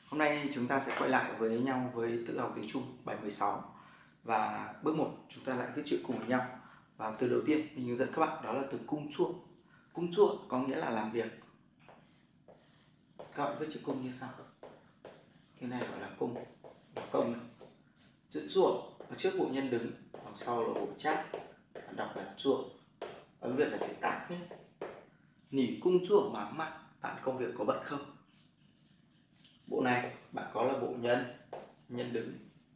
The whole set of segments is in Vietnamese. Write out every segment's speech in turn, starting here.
Hôm nay chúng ta sẽ quay lại với nhau với tự học tiếng Trung bài 16. Và bước 1 chúng ta lại viết chữ cùng với nhau. Và từ đầu tiên mình hướng dẫn các bạn đó là từ cung chuộng. Cung chuộng có nghĩa là làm việc. Các bạn viết chữ cung như sau. Cái này gọi là cung, công này. Chữ chuộng ở trước bộ nhân đứng, đằng sau là bộ chát. Bạn đọc là chuộng. Âm Việt là chữ tác nhé. Nỉ cung chuộng máng mặn, bạn công việc có bận không? Bộ này bạn có là bộ nhân đứng.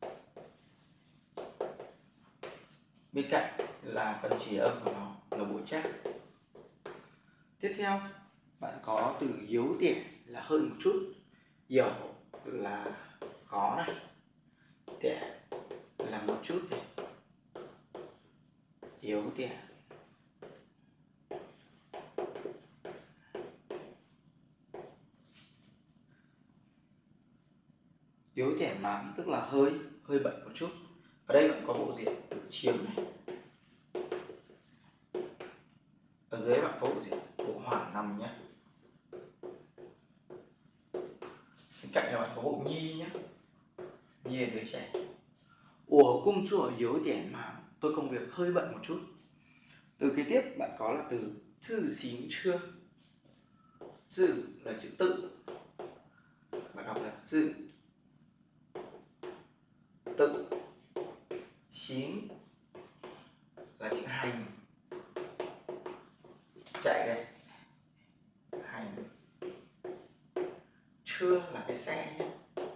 Bên cạnh là phần chỉ âm của nó là bộ chát. Tiếp theo bạn có từ yếu tẻ là hơn một chút, yếu là có này, tẻ là một chút này, yếu tẻ. Yếu tẻ máng tức là hơi bận một chút. Ở đây bạn có bộ diện từ chiếm này. Ở dưới bạn có bộ diện bộ hoàn nằm nhé. Bên cạnh là bạn có bộ nhi nhé. Nhi là đứa trẻ. Ủa cung chùa yếu tẻ máng, tôi công việc hơi bận một chút. Từ kế tiếp bạn có là từ chữ xính chưa. Chữ là chữ tự, bạn đọc là chữ tự. Xính là chữ hành, chạy đây, hành. Chưa là cái xe nhé.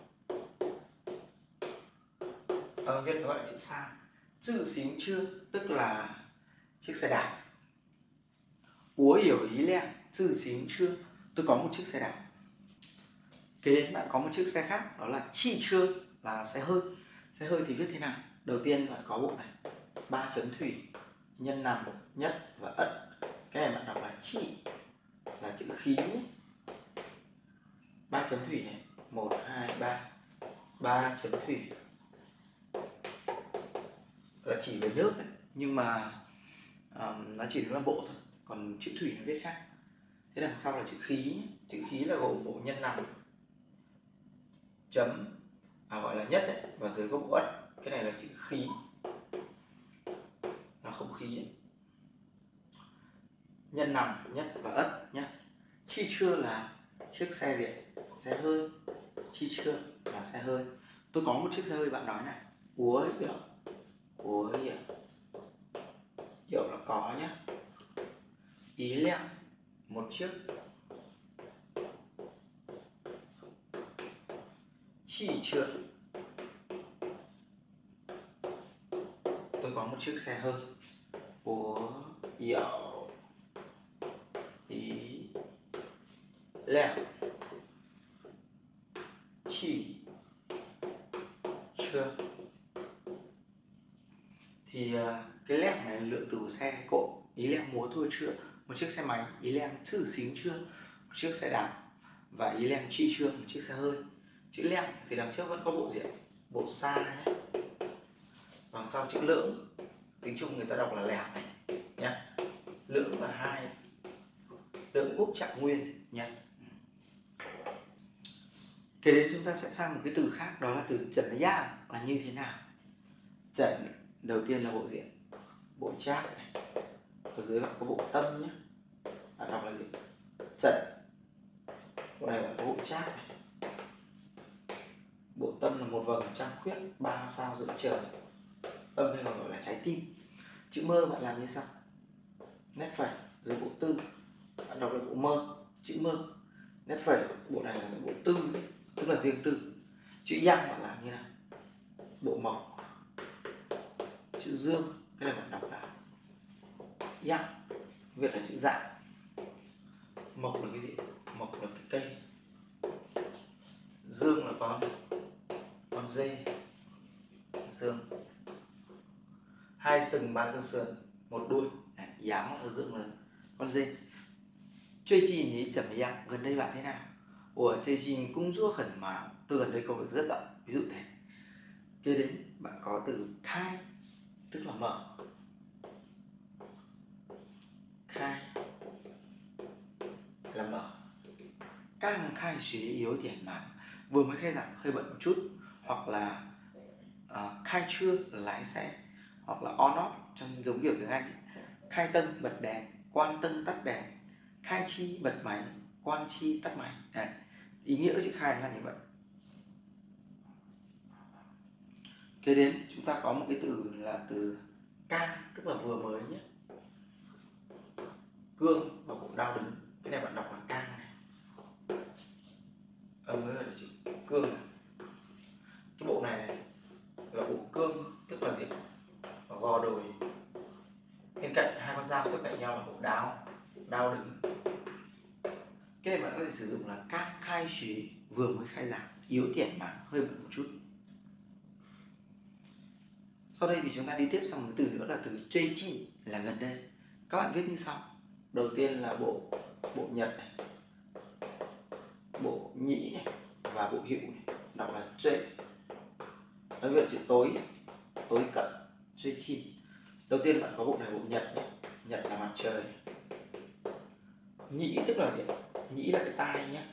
Ở Việt gọi là chữ sang. Chữ xính chưa tức là chiếc xe đạp. Ủa hiểu ý lẹ, chữ xính chưa, tôi có một chiếc xe đạp. Kế đến bạn có một chiếc xe khác, đó là chi chưa, là xe hơi. Xe hơi thì viết thế nào? Đầu tiên là có bộ này, ba chấm thủy, nhân nam nhất và ất. Cái này bạn đọc là chi, là chữ khí. Ba chấm thủy này, 1, 2, 3. Ba chấm thủy là chỉ về nước này, nhưng mà nó chỉ đúng là bộ thôi, còn chữ thủy nó viết khác. Thế đằng sau là chữ khí. Chữ khí là gồm bộ nhân nằm, chấm gọi là nhất đấy, và dưới có bộ ất. Cái này là chữ khí, là không khí ấy. Nhân nằm, nhất và ất nhé. Chi chưa là chiếc xe gì? Xe hơi. Chi chưa là xe hơi. Tôi có một chiếc xe hơi, bạn nói này. Ủa hiểu. Ủa hiểu. Hiểu là có nhé. Ý lẹ một chiếc. Chi chưa, tôi có một chiếc xe hơi. Ủa hiểu. Ý lẹ chi chưa. Thì cái lẹ này là lượng từ của xe cộ. Ý lẹ múa thua chưa, một chiếc xe máy. Ý lẹ chữ xính chưa, một chiếc xe đạp. Và ý lẹ chi chưa, một chiếc xe hơi. Chữ lẹ thì đằng trước vẫn có bộ diện, bộ xa nhé. Đằng sau chữ lưỡng, tiếng Trung người ta đọc là lẻo này nhé. Lưỡng là hai, lưỡng quốc trạng nguyên nhé. Kế đến chúng ta sẽ sang một cái từ khác, đó là từ trần ya là như thế nào. Trần đầu tiên là bộ diện, bộ chát này. Ở dưới bạn có bộ tâm nhé. Bạn đọc là gì? Trần. Bộ này bạn có bộ chát này. Bộ tâm là một vầng trăng khuyết, 3 sao giữa trời. Tâm hay còn gọi là trái tim. Chữ mơ bạn làm như sau. Nét phẩy dưới bộ tư, bạn đọc là bộ mơ. Chữ mơ, nét phẩy bộ này là bộ tư, tức là riêng tư. Chữ yang bạn làm như nào? Bộ mộc. Chữ dương, cái này bạn đọc là yang, Việt là chữ dạng. Mộc là cái gì? Mộc là cái cây. Dương là con dê. Dương. Hai sừng ba xương sườn, một đuôi. Dáng ở dương là con dê. Chơi chi nhí chẩm yang, gần đây bạn thế nào? Ủa chơi chi cũng rua khẩn mà, tôi gần đây công việc rất bận, ví dụ thế. Kế đến bạn có từ khai, tức là mở. Khai là mở. Càng khai suy yếu tiền mà, vừa mới khai giảng hơi bận một chút, hoặc là khai trương là lái xe, hoặc là on off trong giống kiểu tiếng Anh ấy. Khai tân bật đèn, quan tân tắt đèn, khai chi bật máy, quan chi tắt máy. Đấy. Ý nghĩa của chữ khai là như vậy. Kế đến chúng ta có một cái từ là từ can, tức là vừa mới nhé. Cương và bộ đao đứng, cái này bạn đọc là can này. Mới là chữ cương này. Cái bộ này là bộ cương, tức là gì? Gò đồi. Bên cạnh hai con dao xếp cạnh nhau là bộ đao, đao đứng. Cái này bạn có thể sử dụng là can khai xí, vừa mới khai giảng, yếu điểm mà hơi bận một chút. Sau đây thì chúng ta đi tiếp sang một từ nữa là từ chơi chi, là gần đây. Các bạn viết như sau. Đầu tiên là bộ nhật này, bộ nhĩ này và bộ hữu này, đọc là chơi. Nói về chữ tối cận, chơi chi. Đầu tiên bạn có bộ này, bộ nhật nhé. Nhật là mặt trời. Nhĩ tức là gì? Nhĩ là cái tai nhé.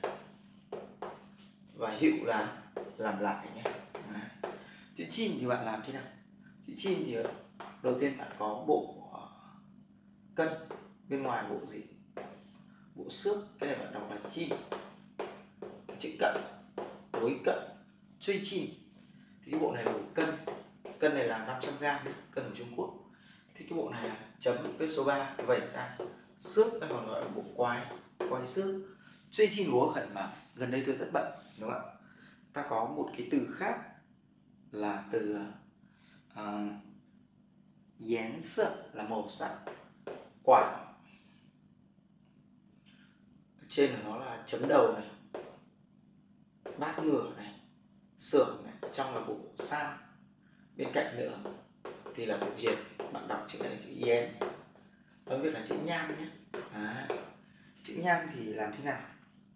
Và hữu là làm lại nhé. Chữ chim thì bạn làm thế nào? Chữ chim thì đầu tiên bạn có bộ cân, bên ngoài bộ gì? Bộ xước, cái này bạn đọc là chim. Chữ cận, tối cận, truy chim. Thì cái bộ này là bộ cân này là 500 g, cân của Trung Quốc. Thì cái bộ này là chấm với số 3 vẩy ra. Xước ta còn gọi là bộ quái xước. Truy chim lúa khẩn mà gần đây tôi rất bận, đúng không ạ? Ta có một cái từ khác là từ yến sợ, là màu sắc. Quảng, trên của nó là chấm đầu này, bát ngửa này, xưởng này, trong là bộ sam. Bên cạnh nữa thì là bộ hiền, bạn đọc chữ này là chữ yến. Nói việc là chữ nham nhé. Chữ nham thì làm thế nào?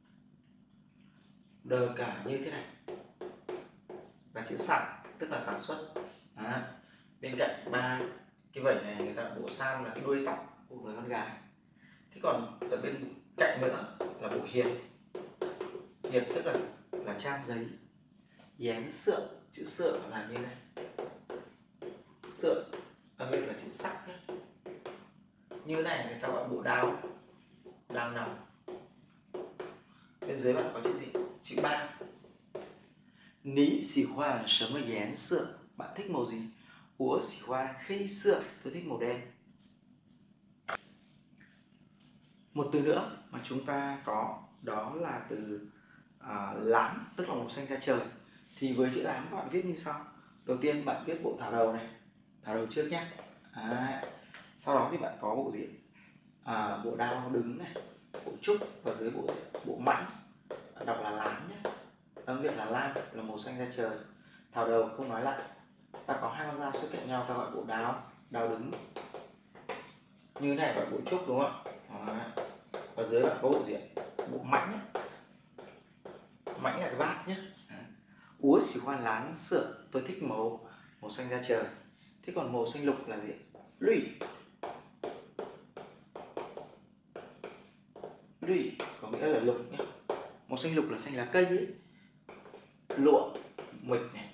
Đờ cả như thế này là chữ sản, tức là sản xuất. Bên cạnh ba cái vẩy này người ta bộ sam là cái đuôi tóc của người con gái. Thế còn ở bên cạnh nữa là bộ hiền. Hiền tức là trang giấy. Yén sượng, chữ sượng là như này. Sượng ở bên là chữ sắc nhé. Như này người ta gọi bộ đao, đao nòng. Bên dưới bạn có chữ gì? Chữ ba. Ní xỉ hoa sớm ở yén sượng, bạn thích màu gì? Ủa xỉ hoa khây sượng, tôi thích màu đen. Một từ nữa mà chúng ta có đó là từ láng, tức là màu xanh da trời. Thì với chữ láng các bạn viết như sau. Đầu tiên bạn viết bộ thảo đầu này, thảo đầu trước nhé. Sau đó thì bạn có bộ gì? Bộ đao đứng này, bộ trúc, và dưới bộ gì? Bộ mãnh, đọc là láng nhé. Âm việc là lam, là màu xanh da trời. Thảo đầu không nói lại. Ta có hai con dao xếp cạnh nhau, ta gọi bộ đao đứng. Như này gọi bộ trúc, đúng không ạ? Và dưới bạn có bộ gì? Bộ mãnh nhé. Mãnh là cái bát nhé. Úa xỉ hoa láng sượng, tôi thích màu xanh da trời. Thế còn màu xanh lục là gì? Lụy. Lụy có nghĩa là lục nhé. Màu xanh lục là xanh lá cây ấy. Lụa mịch này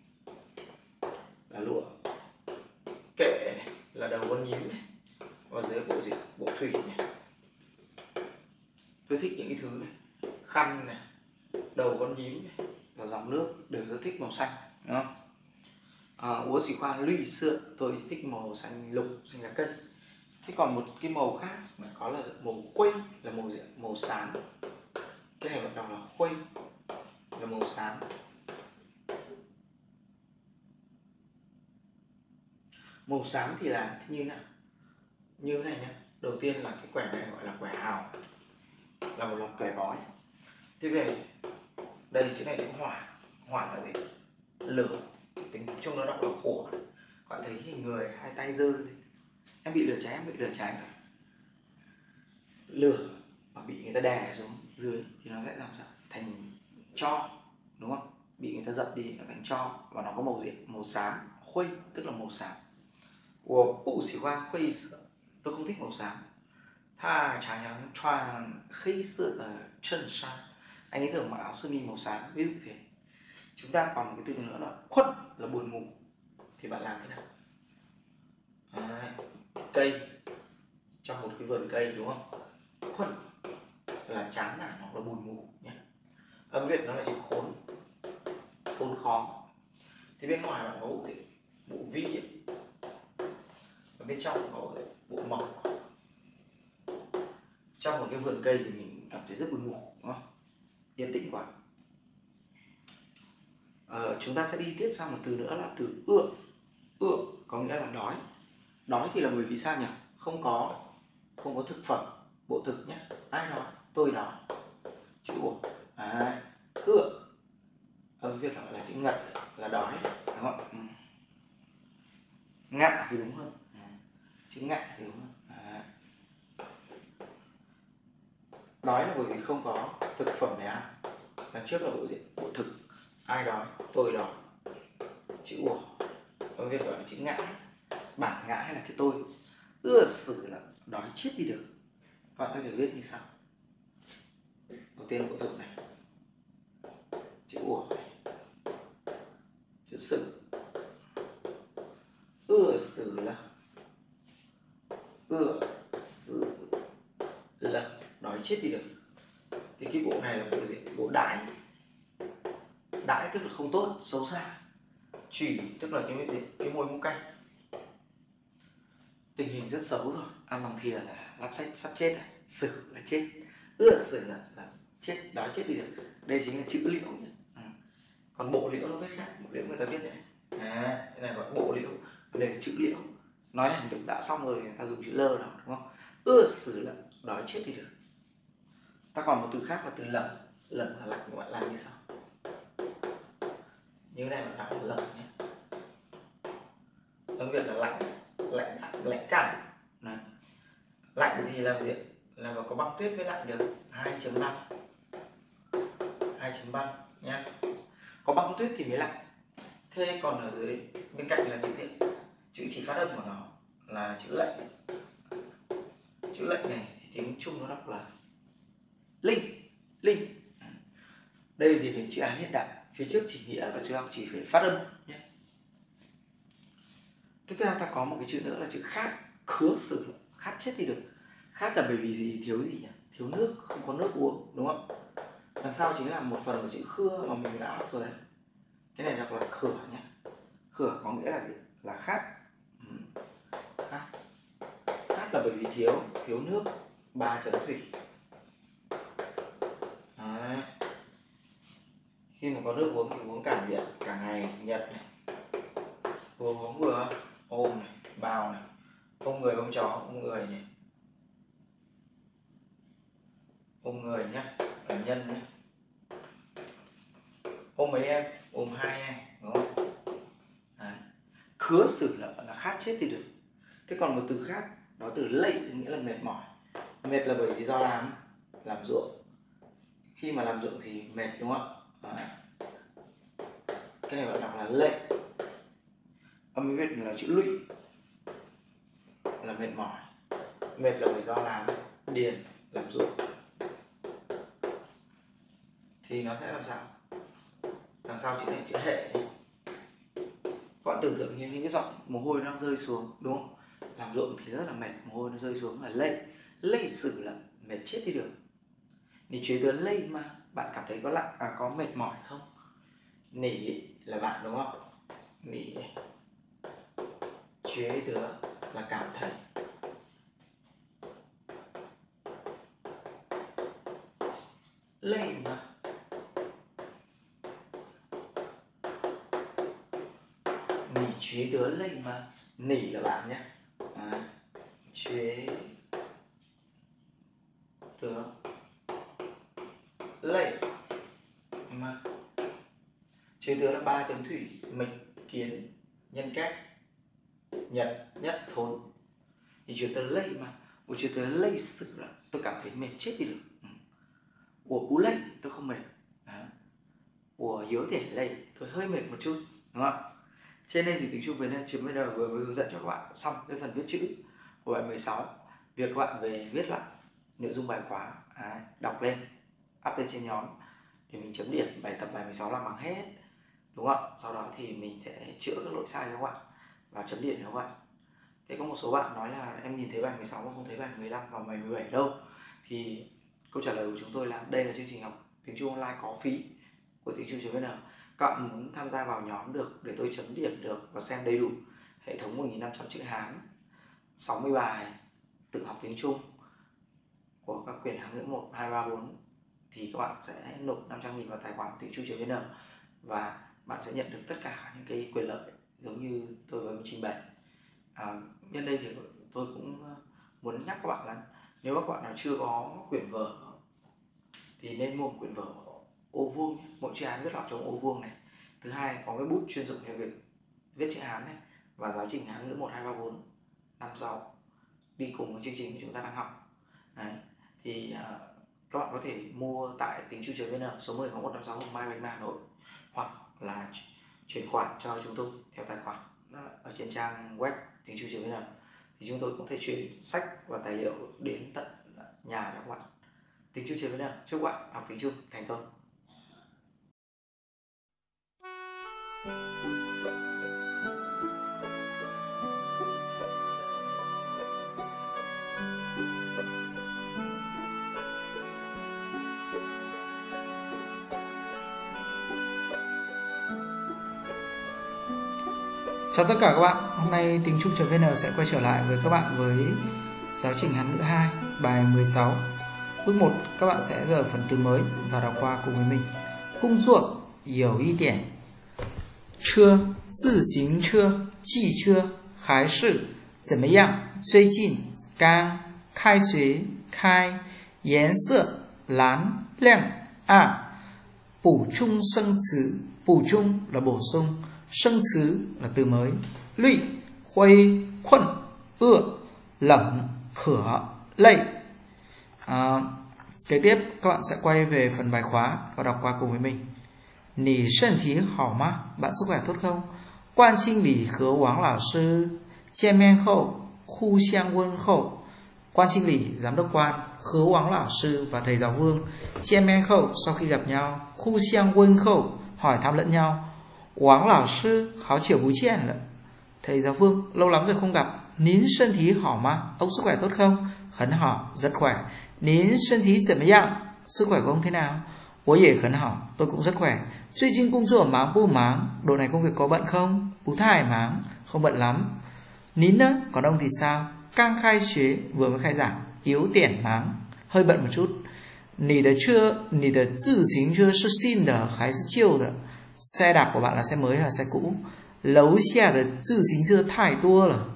là lụa. Kệ này là đầu con nhím này. Và dưới bộ gì? Bộ thủy này. Tôi thích những cái thứ này. Khăn này, đầu con nhím này, và dòng nước đều rất thích màu xanh, đúng không? Úa xỉ khoan lụy sượng, tôi thích màu xanh lục, xanh lá cây. Thế còn một cái màu khác mà có là màu khuây, là màu gì? Màu xám. Cái này bạn đọc là khuây, là màu xám. Màu xám thì là như thế nào? Như thế này nhé. Đầu tiên là cái quẻ này gọi là quẻ hào, là một loạt quẻ bói. Tiếp về đây chữ này chữ hỏa. Hỏa là gì? Lửa. Tính chung nó đọc là khổ. Bạn thấy hình người hai tay giơ lên. Em bị lửa cháy, em bị lửa cháy. Lửa mà bị người ta đè xuống dưới thì nó sẽ làm sao? Thành tro, đúng không? Bị người ta dập đi nó thành tro, và nó có màu gì? Màu xám, khuây, tức là màu xám. Ủ xỉ hoa khuây sữa, tôi không thích màu xám. Tha chả nhắn choàng khi sữa ở chân sa, anh ấy thường mặc áo sơ mi màu sáng, ví dụ thế. Chúng ta còn một cái từ nữa là khuất, là buồn ngủ. Thì bạn làm thế nào? Đấy, cây, trong một cái vườn cây đúng không? Khuất là chán nản hoặc là buồn ngủ nhé. Âm Việt nó là chữ khốn, khốn khó. Thì bên ngoài bạn có bộ gì? Bộ vi ấy. Và bên trong có bộ mộc. Trong một cái vườn cây thì mình cảm thấy rất buồn ngủ, đúng không? Yên tĩnh quá. Chúng ta sẽ đi tiếp sang một từ nữa là từ ưa. Ưa có nghĩa là đói. Đói thì là bởi vì sao nhỉ? Không có thực phẩm, bộ thực nhé. Ai nói? Tôi nói. Chữ ủa. Ưa. Âm Việt gọi là chữ ngật, là đói, đúng không? Ngạ thì đúng hơn. Chữ ngạ thì đúng hơn. Đói là bởi vì không có thực phẩm để ăn. Lần trước là bộ gì? Bộ thực. Ai đói? Tôi đói. Chữ ủa. Âm Việt gọi là chữ ngã. Bản ngã hay là cái tôi. Ưa sử là đói chết đi được. Bạn có thể viết như sau. Đầu tiên là bộ thực này, chữ ủa này, chữ sử. Ưa sử là đói chết đi được. Thì cái bộ này là bộ gì? Bộ đãi. Đãi tức là không tốt, xấu xa. Chủy tức là cái môi muỗng canh. Tình hình rất xấu rồi, ăn bằng thìa là lắp sách sắp chết này, sử là chết. Ưa sử là chết, đói chết đi được. Đây chính là chữ liễu nhé. Còn bộ liễu nó viết khác, bộ liễu người ta viết thế này. Cái này gọi bộ liễu, đây là chữ liễu. Nói hành động đã xong rồi người ta dùng chữ lơ đó, đúng không? Ưa sử là đói chết đi được. Ta còn một từ khác là từ lẩm. Lẩm là lạnh, các bạn làm như sau. Như này bạn đọc là lẩm nhé. Âm Việt là lạnh, lạnh cảm. Này. Lạnh thì làm gì? Là mà có băng tuyết mới lạnh được. 2.5 nhé. Có băng tuyết thì mới lạnh. Thế còn ở dưới bên cạnh là chữ gì? Chữ chỉ phát âm của nó là chữ lệnh. Chữ lệnh này thì tiếng Trung nó đọc là linh. Đây là điển hình chữ Hán hiện đại. Phía trước chỉ nghĩa và chữ học chỉ phải phát âm nhé. Tiếp theo ta có một cái chữ nữa là chữ khát. Khứa sử, khát chết đi được. Khát là bởi vì gì? Thiếu gì nhỉ? Thiếu nước, không có nước uống, đúng không? Đằng sau chính là một phần của chữ khưa mà mình đã học rồi đấy. Cái này đọc là khửa nhé. Khửa có nghĩa là gì? Là khát. Khát là bởi vì thiếu nước. 3 chấm thủy. Đấy. Khi mà có nước uống thì uống cả gì ạ? Cả ngày, nhật này. Vừa uống vừa ôm này, bào này, ôm người ôm chó, ôm người này, ôm người nhá, là nhân nhá. Ôm mấy em? Ôm 2 em, đúng không? Đấy. Khứa sử là khát chết thì được. Thế còn một từ khác, đó từ lây, nghĩa là mệt mỏi. Mệt là bởi vì do làm ruộng. Khi mà làm ruộng thì mệt, đúng không ạ? Cái này bạn đọc là lệ. Âm Việt là chữ lụy, là mệt mỏi. Mệt là bởi do làm điền, làm ruộng. Thì nó sẽ làm sao? Đằng sau chữ này chữ hệ. Các bạn tưởng tượng như những cái giọt mồ hôi nó đang rơi xuống, đúng không? Làm ruộng thì rất là mệt, mồ hôi nó rơi xuống là lây. Lây sử là mệt chết đi được. Nỉ chế tớ lây mà bạn cảm thấy có mệt mỏi không? Nỉ là bạn, đúng không? Nỉ chế tớ là cảm thấy. Lây mà. Nỉ chế tớ lây mà. Nỉ là bạn nhé. Chế tớ lây mà. Chế tớ là 3 chấm thủy, mịch, kiến, nhân cách, nhật, nhất, thốn. Thì chế tớ lây mà. Một chế tớ lây sử là tôi cảm thấy mệt chết đi được. Ủa bú lây tôi không mệt. Ủa yếu thể lây tôi hơi mệt một chút, đúng không? Trên đây thì tiếng Trung Việt Nam chiếm bây giờ vừa mới hướng dẫn cho các bạn xong cái phần viết chữ của bài 16. Việc các bạn về viết lại nội dung bài khóa, đọc lên, up lên trên nhóm. để mình chấm điểm bài tập bài 16 làm bằng hết, đúng không ạ? Sau đó thì mình sẽ chữa các lỗi sai cho các bạn và chấm điểm cho các bạn. Thế có một số bạn nói là em nhìn thấy bài 16 mà không thấy bài 15 và bài 17 đâu. Thì câu trả lời của chúng tôi là đây là chương trình học tiếng Trung online có phí của tiếng Trung.vn. Các bạn muốn tham gia vào nhóm được để tôi chấm điểm được và xem đầy đủ hệ thống 1.500 chữ Hán, 60 bài tự học tiếng Trung của các quyển Hán ngữ 1, 2, 3, 4 thì các bạn sẽ nộp 500.000 vào tài khoản tiếng Trung.vn và bạn sẽ nhận được tất cả những cái quyền lợi giống như tôi vừa trình bày. Nhân đây thì tôi cũng muốn nhắc các bạn là nếu các bạn nào chưa có quyển vở thì nên mua một quyển vở ô vuông, mỗi chữ Hán viết lọt trong ô vuông này. Thứ hai, có cái bút chuyên dụng cho việc viết chữ Hán này và giáo trình Hán ngữ 1, 2, 3, 4, 5, 6 đi cùng với chương trình chúng ta đang học. Đấy. Thì các bạn có thể mua tại tiếng Trung.vn số 10 156 Mai Bạch Mã Hà Nội, hoặc là chuyển khoản cho chúng tôi theo tài khoản ở trên trang web tiếng Trung.vn. Thì chúng tôi cũng thể chuyển sách và tài liệu đến tận nhà cho các bạn. Tiếng Trung.vn chúc các bạn học tiếng Trung thành công. Chào tất cả các bạn, hôm nay tiếng Trung.vn sẽ quay trở lại với các bạn với giáo trình Hán ngữ 2, bài 16. Bước 1, các bạn sẽ dở phần từ mới và đọc qua cùng với mình. Công作有一点，车自行车、汽车还是怎么样？最近刚开学开，颜色蓝亮暗，补充生词，补充là bổ sung, 生词 là từ mới. Lụy, khuây, khuẩn, ưa, lỏng, khở, lây. Kế tiếp các bạn sẽ quay về phần bài khóa và đọc qua cùng với mình. Nǐ shen tí hảo ma? Bạn sức khỏe tốt không? Quan Kinh Lý和王老师见面后互相问候. Quan Kinh Lý, giám đốc quan, Hứa Wáng lão sư và thầy giáo Vương,见面后sau khi gặp nhau, 互相问候 hỏi thăm lẫn nhau. Wáng lão sư 好久不见了. Thầy giáo Vương, lâu lắm rồi không gặp. Nín sân thí hảo ma? Ông sức khỏe tốt không? Khẩn hảo, rất khỏe. Nín sân thí怎么样? Sức khỏe của ông thế nào? 我也很好, tôi cũng rất khỏe. 最近工作忙不忙? Độ này công việc có bận không? 不太忙, không bận lắm. Nín nữa, còn ông thì sao? 刚开学, vừa mới khai giảng. 有点忙, hơi bận một chút. 你的自行车是新的还是旧的? Xe đạp của bạn là xe mới hay là xe cũ? 楼下的自行车太多了.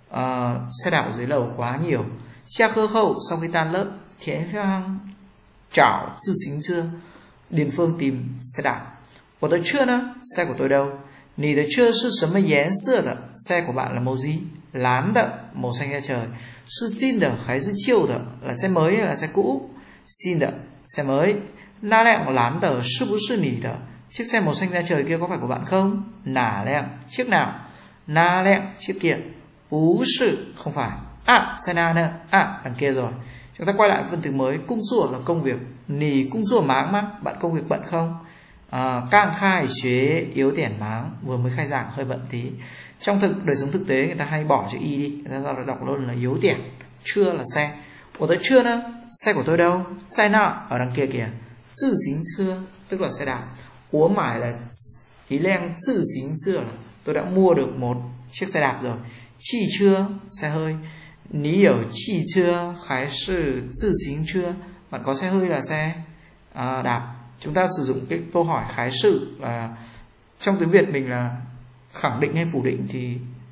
Xe đạp ở dưới lầu quá nhiều. 下课后, sau khi tan lớp, Thiện Phương找自行车. Điền Phương tìm xe đạp. 我的车呢? Xe của tôi đâu? 你的车是什么颜色的? Xe của bạn là màu gì? 蓝的, màu xanh da trời. 是新的还是旧的? Là xe mới hay là xe cũ? 新的, xe mới. 那辆蓝的是不是你的? Chiếc xe màu xanh da trời kia có phải của bạn không? Nà lẹng, chiếc nào? Na lẹng, chiếc kia. Bú sự, không phải. Xe na nữa. Đằng kia rồi. Chúng ta quay lại phần từ mới. Cung rùa là công việc. Nì cung rùa máng má? Bạn công việc bận không? Càng khai xuế yếu tiền máng. Vừa mới khai giảng hơi bận tí. Trong đời sống thực tế người ta hay bỏ chữ y đi. Người ta đọc luôn là yếu tiền. Chưa là xe. Của tôi chưa nữa. Xe của tôi đâu? Xe nọ ở đằng kia kìa. Tự dính chưa, tức là xe đạp. Ủa mải là ý len tự dính chưa là tôi đã mua được một chiếc xe đạp rồi. Chi chưa, xe hơi. Ní ở chi chưa, khái sự tự dính chưa. Bạn có xe hơi là xe đạp. Chúng ta sử dụng cái câu hỏi khái sự là trong tiếng Việt mình là khẳng định hay phủ định thì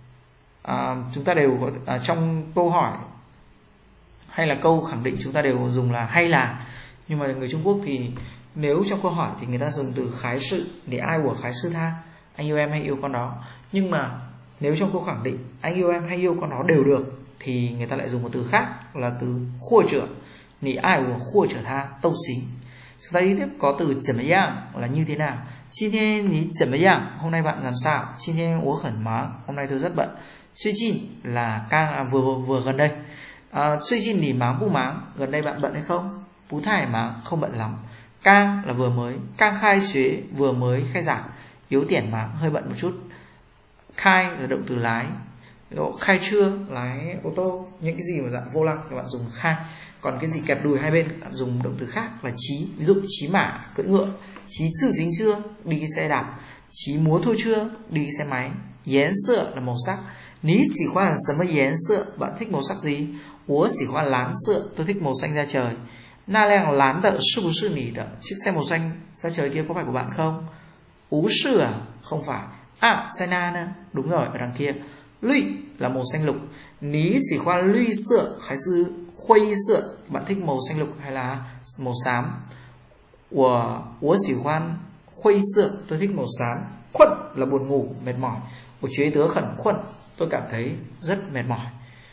chúng ta đều có trong câu hỏi hay là câu khẳng định chúng ta đều dùng là hay là. Nhưng mà người Trung Quốc thì nếu trong câu hỏi thì người ta dùng từ khái sự để ai của khái sư tha, anh yêu em hay yêu con đó. Nhưng mà nếu trong câu khẳng định anh yêu em hay yêu con đó đều được thì người ta lại dùng một từ khác là từ khua trở. Nì ai của khua trở tha, tâu xính. Chúng ta đi tiếp có từ怎么样là như thế nào.今天你怎么样? Hôm nay bạn làm sao? 今天我很忙. Hôm nay tôi rất bận. 最近 là vừa gần đây. 最近你忙不忙? Gần đây bạn bận hay không? 不太忙, không bận lắm. Cang là vừa mới, cang khai xuế vừa mới khai giảng. Yếu điểm máng hơi bận một chút. Khai là động từ lái. Khai trưa lái ô tô, những cái gì mà dạng vô lăng các bạn dùng khai. Còn cái gì kẹp đùi hai bên bạn dùng động từ khác là chí. Ví dụ chí mã cưỡi ngựa, chí zhi dính chưa đi cái xe đạp, chí múa thôi chưa đi cái xe máy. Yén sợ là màu sắc. Ní xỉ khoan là sớm yén sợ, bạn thích màu sắc gì? Ủa xỉ khoan lán sợ, tôi thích màu xanh da trời. Na leng lán đợ sư bù sư nỉ đợ, chiếc xe màu xanh da trời kia có phải của bạn không? Ú sư à? Không phải. À, xe na nữa. Đúng rồi, ở đằng kia. Lụy là màu xanh lục. Ní xỉ khoan lụy sợ, hay sư khuây sợ, bạn thích màu xanh lục hay là màu xám? Ủa xỉ khoan khuây sợ, tôi thích màu xám. Khuẩn là buồn ngủ, mệt mỏi. Một chế tớ khẩn khuẩn, tôi cảm thấy rất mệt mỏi.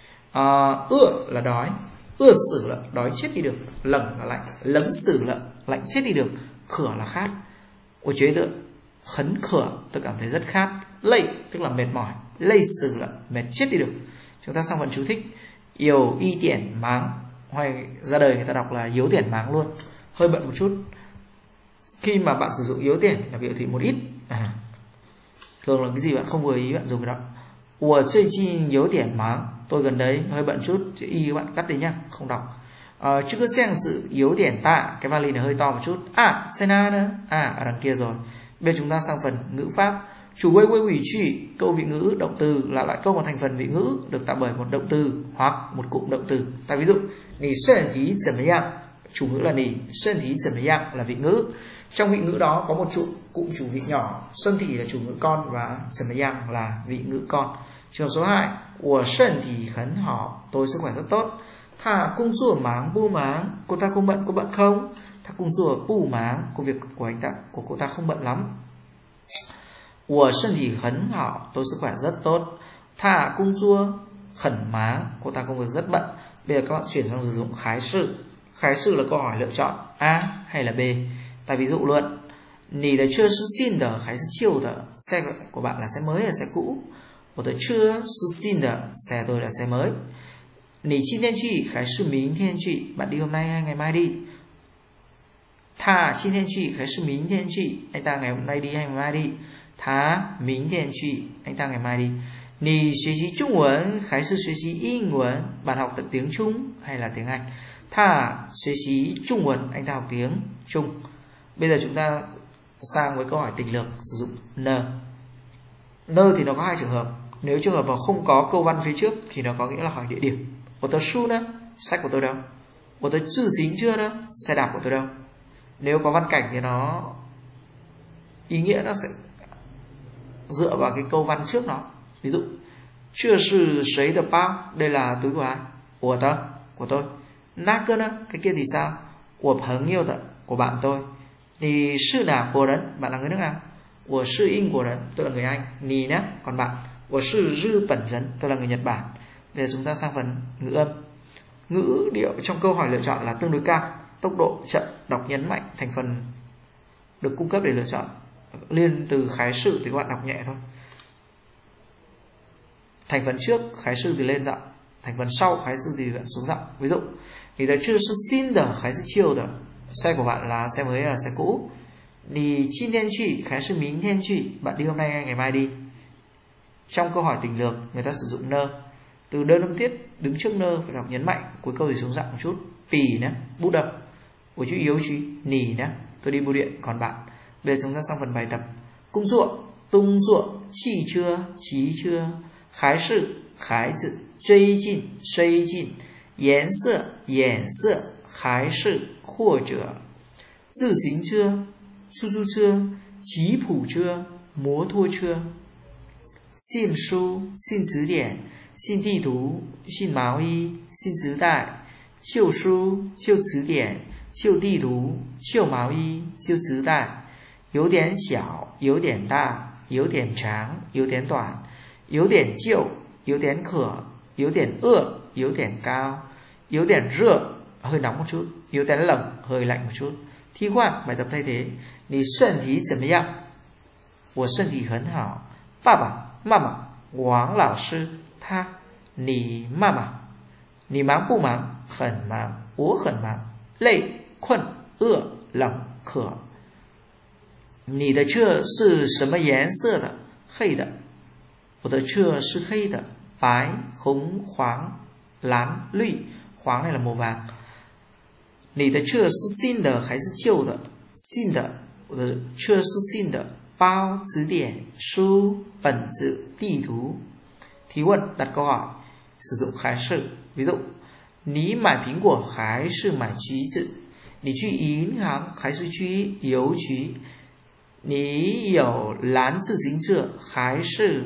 Ưa là đói. Ưa sử là đói chết đi được. Lẩng là lạnh. Lấm sử là lạnh chết đi được. Khửa là khát. Một chế tớ khấn khửa, tôi cảm thấy rất khát. Lây tức là mệt mỏi. Lây sử là mệt chết đi được. Chúng ta sang phần chú thích. Yếu y tiển máng, hay ra đời người ta đọc là yếu tiển máng luôn. Hơi bận một chút. Khi mà bạn sử dụng yếu tiển là biểu thị một ít. Thường là cái gì bạn không vừa ý bạn dùng cái đó. Ủa chơi chi yếu tiển máng, tôi gần đấy hơi bận chút, chữ y các bạn cắt đi nhá, không đọc. Chứ cứ xem sự yếu tiển tạ, cái vali này hơi to một chút. À, xe na nữa. À, ở đằng kia rồi. Bây giờ chúng ta sang phần ngữ pháp. Chủ quay quay ủy trụy, câu vị ngữ động từ là loại câu mà thành phần vị ngữ được tạo bởi một động từ hoặc một cụm động từ. Ta ví dụ, nì sân thí怎么样, chủ ngữ là nì, sân thí怎么样là vị ngữ. Trong vị ngữ đó có một cụm chủ vị nhỏ, sân thị là chủ ngữ con và怎么样là vị ngữ con. Trường hợp số 2, 我身体很好, tôi sức khỏe rất tốt. Thà công作忙不忙, cô ta không bận, có bận không? Thà công作不忙, công việc của cô ta không bận lắm. 我身体很好, tôi sức khỏe rất tốt. Thà công作很忙, cô ta công việc rất bận. Bây giờ các bạn chuyển sang sử dụng khái sự. Khái sự là câu hỏi lựa chọn A hay là B. Ta ví dụ luôn. Nì là chưa sư xin đờ hay là chiều đờ, xe của bạn là xe mới hay là xe cũ? Tôi đã chưa sư xin đờ, xe tôi là xe mới. Nì chi thiên truy hay là minh thiên truy, bạn đi hôm nay hay ngày mai đi? Thà chi thiên truy hay là minh thiên truy, anh ta ngày hôm nay đi hay ngày mai đi? Thà minh thiên truy, anh ta ngày mai đi. Nì xuế xí Trung文hay là xuế xí英文, bạn học tập tiếng Trung hay là tiếng Anh? Thà xuế xí Trung文, anh ta học tiếng Trung. Bây giờ chúng ta sang với câu hỏi tình lược, sử dụng n. N thì nó có hai trường hợp. Nếu trường hợp mà không có câu văn phía trước thì nó có nghĩa là hỏi địa điểm. Của tôi su đó, sách của tôi đâu? Của tôi chữ dính chưa đó, xe đạp của tôi đâu? Nếu có văn cảnh thì nó ý nghĩa nó sẽ dựa vào cái câu văn trước nó. Ví dụ, chưa sư sấy được bao, đây là túi của ai? Của tôi. Na cơ đó, cái kia thì sao? Của朋友的, của bạn tôi. Thì sư nào của人, bạn là người nước nào? Của sư Anh của人, tôi là người Anh. Nì nhá, còn bạn. Của sư Rư Bẩn Dân, tôi là người Nhật Bản. Bây giờ chúng ta sang phần ngữ âm. Ngữ điệu trong câu hỏi lựa chọn là tương đối cao. Tốc độ chậm, đọc nhấn mạnh, thành phần được cung cấp để lựa chọn. Liên từ khái sự thì các bạn đọc nhẹ thôi. Thành phần trước khái sự thì lên giọng, thành phần sau khái sự thì bạn xuống giọng. Ví dụ, thì là chưa sư xin đờ khái sự chiều đờ, xe của bạn là xe mới hay là xe cũ? Thì chi thiên truy khái sự minh thiên truy, bạn đi hôm nay hay ngày mai đi? Trong câu hỏi tình lược người ta sử dụng nơ. Từ đơn âm tiết đứng trước nơ phải đọc nhấn mạnh, cuối câu thì xuống giọng một chút. Pì nhé, bút đập. Của chữ yếu chữ nì nhé, tôi đi bưu điện, còn bạn. Bây giờ chúng ta sang phần bài tập. Cung ruộng, tung ruộng, chi chưa, chí chưa, khái sự, khái dự,追进, xây进, 颜色, 颜色, 还是, 或者, 自行车, 出租车, 吉普车, 摩托车, 信书, 信词典, 信地图, 信毛衣, 信磁带, 旧书, 旧词典, 旧地图, 旧毛衣, 旧磁带, 有点小, 有点大, 有点长, 有点短, 有点旧, 有点渴, 有点饿, 有点高, 有点热, hơi nóng một chút, 有点冷, hơi lạnh một chút. Thi khoản, bài tập thay thế. 你身体怎么样? 我身体很好。爸爸妈妈王老师他。你妈妈你忙不忙？很忙，我很忙。累困饿冷 cửa. 你的车是什么颜色的？黑的。我的车是黑的，白、红、黄、蓝、绿，黄này là màu vàng. 你的车是新的还是旧的？新的。我的车是新的。包、字典、书、本子、地图。提问 đặt câu hỏi, sử dụng khái sự. Ví dụ, 你买苹果还是买橘子？你去银行还是去邮局？你有蓝自行车还是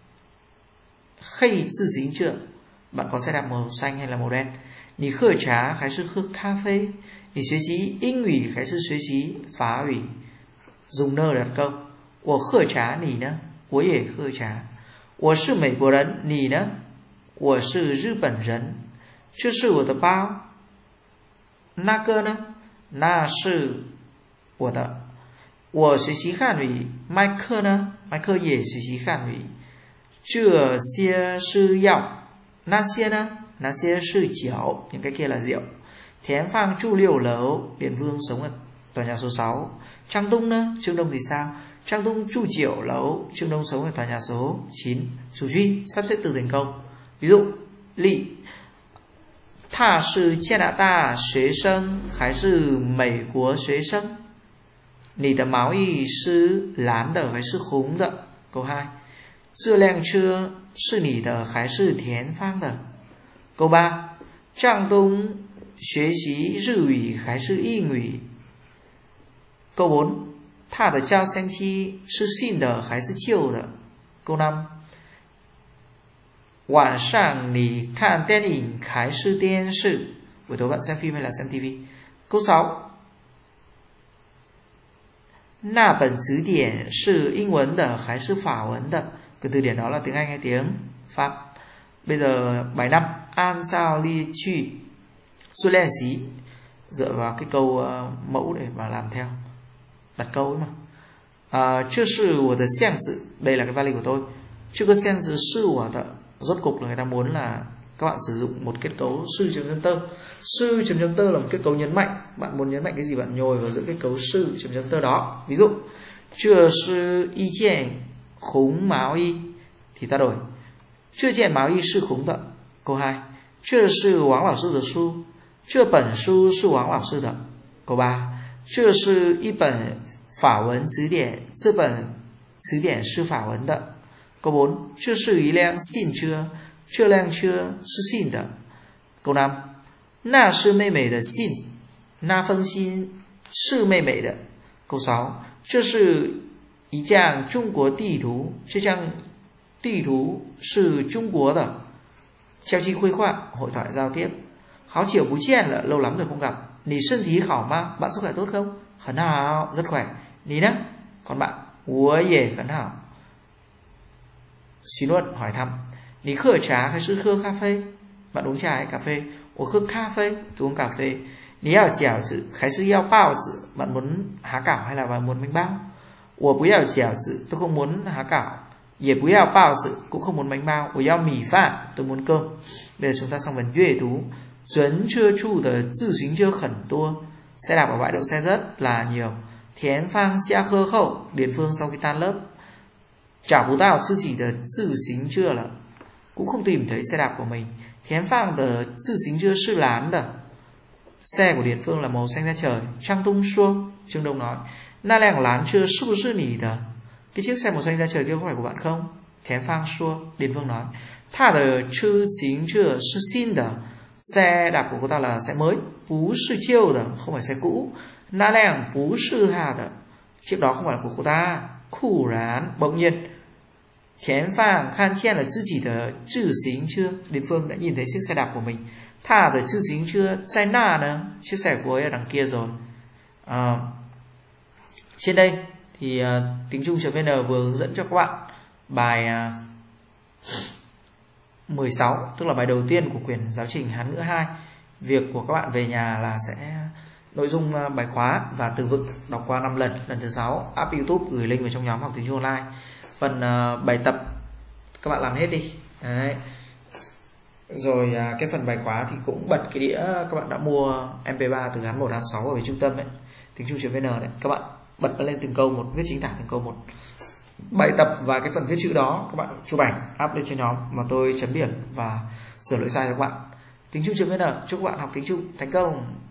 黑自行车？ Bạn có xe đạp màu xanh hay là màu đen? 你喝茶还是喝咖啡？你学习英语还是学习法语？ Dùng nơ đặt câu. 我喝茶，你呢？我也喝茶。我是美国人，你呢？我是日本人。这是我的包。那个呢？那是我的。我学习汉语，麦克呢？麦克也学习汉语。这些是药，那些呢？那些是酒，những cái kia là rượu. Thiến Phang trụ 6 lầu, Điền Vương sống ở tòa nhà số 6. Trang Tung nữa, Trương Đông thì sao? Trang Tung trụ 9 lầu, Trương Đông sống ở tòa nhà số 9. Chủ duy sắp xếp từ thành câu. Ví dụ, Lị, 他是加拿大学生还是美国学生？你的毛衣是蓝的还是红的？ Câu 2. 这辆车是你的还是田方的？ Câu 3. 张东学习日语还是英语？ Câu 4. 他的照相机是新的还是旧的？ Câu 5. 晚上你看电影还是电视？ Buổi tối bạn xem phim hay là xem TV? Câu 6. 那本词典是英文的还是法文的？ Cái từ điển đó là tiếng Anh hay tiếng Pháp? Bây giờ bài 5. An sao li truy Xuân len xí. Dựa vào cái câu mẫu để mà làm theo. Đặt câu ấy mà. 这是我的箱子. Đây là cái vali của tôi. 这个箱子是我的. Rốt cục là người ta muốn là các bạn sử dụng một kết cấu sư chấm chấm tơ. Sư chấm chấm tơ là một kết cấu nhấn mạnh. Bạn muốn nhấn mạnh cái gì bạn nhồi vào giữa kết cấu sư chấm chấm tơ đó. Ví dụ, 这是一件红毛衣 thì ta đổi 这件毛衣是红的. Câu 2. 这是王老师的书. 这本书是王老师的. Câu 3. 这是一本法文词典. 这本词典是法文的. Câu 4. 这是一辆新车. 这辆车是新的. Câu 5. 那是妹妹的信. 那封信是妹妹的. Câu 6. 这是一张中国地图. 这张地图是中国的. Trao chi khuây khoa, hội thoại giao tiếp. 好久不见了, lâu lắm rồi không gặp. 你身体好吗? Bạn sức khỏe tốt không? 很好, rất khỏe. 你呢? Còn bạn? 我也很好. Suy luận, hỏi thăm. 你喝茶还是喝咖啡? Bạn uống trà hay cà phê? 我喝咖啡, tôi uống cà phê. 你要饺子还是要包子? Bạn muốn há cảo hay là bạn muốn bánh bao? 我不要饺子, tôi không muốn há cảo. 也不要包子, cũng không muốn bánh bao. 我要米饭, tôi muốn cơm. Bây giờ chúng ta sang phần阅读. 准车处的自行车很多. Xe đạp ở bãi đậu xe rất là nhiều. Thiến Phang下课后, Điền Phương sau khi tan lớp. 找不到自己的自行车了, cũng không tìm thấy xe đạp của mình. Thiến Phang的自行车是蓝的. Xe của Điền Phương là màu xanh da trời. Trang Tung Xuông, Trương Đông nói. 那辆蓝车是不是你的? Cái chiếc xe màu xanh da trời kia có phải của bạn không? Thiến Phang Xuông, Điền Phương nói. 他的自行车是新的. Xe đạp của cô ta là xe mới, 不是旧的, không phải xe cũ. 那辆不是他的. Chiếc đó không phải là của cô ta. 酷然, bỗng nhiên. Thiến Phang 看见了自己的自行车. Điền Phương đã nhìn thấy chiếc xe đạp của mình. 他的自行车在那呢? Chiếc xe của cô ấy ở đằng kia rồi. Trên đây thì tiếng Trung.vn vừa hướng dẫn cho các bạn bài 16, tức là bài đầu tiên của quyển giáo trình Hán ngữ 2. Việc của các bạn về nhà là sẽ nội dung bài khóa và từ vựng đọc qua 5 lần. Lần thứ 6 up YouTube gửi link vào trong nhóm học tiếng Trung online. Phần bài tập các bạn làm hết đi. Đấy. Rồi cái phần bài khóa thì cũng bật cái đĩa các bạn đã mua MP3 từ Hán 1 Hán 6 ở về trung tâm ấy. tiếng Trung.vn đấy. Các bạn bật lên từng câu một, viết chính tả từng câu một. Bài tập và cái phần viết chữ đó các bạn chụp ảnh up lên cho nhóm mà tôi chấm điểm và sửa lỗi sai cho các bạn. Tiếng Trung.vn chúc các bạn học tiếng Trung thành công.